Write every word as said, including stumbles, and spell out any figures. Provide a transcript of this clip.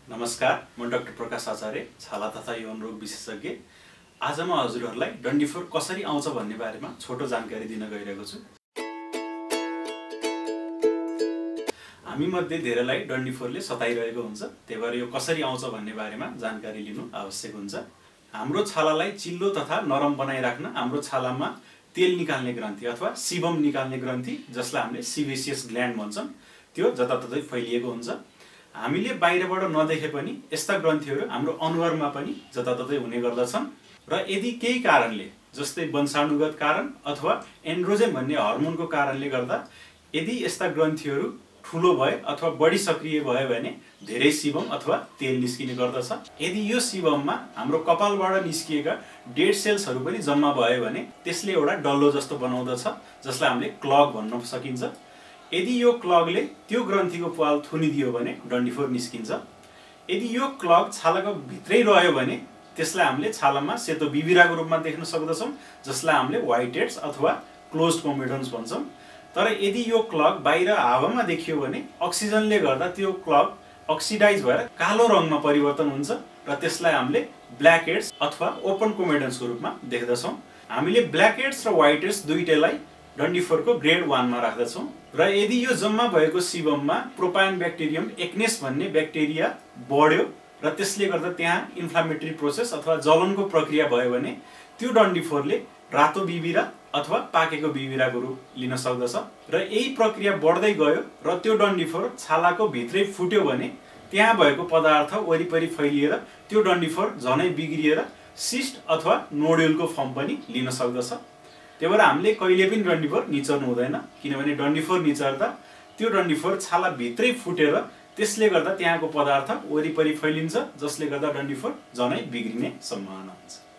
नमस्कार, म डाक्टर प्रकाश आचार्य, छाला तथा यौन रोग विशेषज्ञ। आज म हजुरहरूलाई डन्डीफोर कसरी आउँछ भन्ने बारेमा छोटो जानकारी दिन गइरहेको छु। हामी मध्ये धेरैलाई डन्डीफोरले सताइरहेको हुन्छ, त्यही भएर यो कसरी आउँछ भन्ने बारेमा जानकारी लिनु आवश्यक हुन्छ। हाम्रो छालालाई चिल्लो तथा नरम बनाइराख्न हाम्रो छालामा तेल निकाल्ने ग्रन्थि अथवा सिबम निकाल्ने ग्रन्थि, जसलाई हामीले सिबेसियस ग्ल्यान्ड भन्छौं, त्यो जताततै फैलिएको हुन्छ। हामीले बाहिरबाट नदेखे पनि यस्ता ग्रन्थिहरू हाम्रो अनुहारमा पनि जताततै हुने गर्दछन् र यदि केही कारणले, जस्तै वंशानुगत कारण अथवा एन्ड्रोजेन भन्ने हर्मोनको कारणले गर्दा यदि यस्ता ग्रन्थिहरू ठूलो भए अथवा बढी सक्रिय भयो भने धेरै सिबम अथवा तेल निस्किने गर्दछ। यदि यो सिबममा हाम्रो कपालबाट निस्किएका डेड सेल्सहरू पनि जम्मा भयो भने त्यसले एउटा डल्लो जस्तो बनाउँदछ, जसलाई हामीले क्लग भन्न सकिन्छ। यदि यो क्लगले त्यो ग्रन्थिको पाल थुनिदियो भने डन्डीफोर निस्किन्छ। यदि यो क्लग छालाको भित्रै रह्यो भने त्यसलाई हामीले छालामा सेतो बिबिराको रूपमा देख्न सक्दछौं, जसलाई हामीले व्हाइट हेड्स अथवा क्लोज्ड कोमेडोन्स भन्छौं। तर यदि यो क्लग बाहिर हावामा देखियो भने अक्सिजनले गर्दा त्यो क्लग अक्सिडाइज भएर कालो रङमा परिवर्तन हुन्छ र त्यसलाई हामीले ब्ल्याक हेड्स अथवा ओपन कोमेडोन्सको रूपमा देख्दछौं। हामीले ब्ल्याक हेड्स र व्हाइट हेड्स दुईटैलाई डन्डीफोरको ग्रेड वन मा राख्दछौं र यदि यो जम्मा भएको सिबममा प्रोपायन ब्याक्टेरियम एक्नेस भन्ने ब्याक्टेरिया बढ्यो र त्यसले गर्दा त्यहाँ इन्फ्लामेटरी प्रोसेस अथवा जलनको प्रक्रिया भयो भने त्यो डन्डीफोरले रातो बिबिरा अथवा पाकेको बिबिराको रूप लिन सक्दछ र यही प्रक्रिया बढ्दै गयो र त्यो डन्डीफोर छालाको भित्रै फुट्यो भने त्यहाँ भएको पदार्थ वरिपरि फैलिएर त्यो डन्डीफोर झनै बिग्रिएर सिस्ट अथवा नोड्युलको फर्म पनि लिन सक्दछ। त्यही भएर हामीले कहिले पनि डन्डीफोर निचर्नु हुँदैन, किनभने डन्डीफोर निचर्दा त्यो डन्डीफोर छाला भित्रै फुटेर त्यसले गर्दा त्यहाँको पदार्थ वरिपरि फैलिन्छ, जसले गर्दा डन्डीफोर झनै बिग्रिने सम्भावना हुन्छ।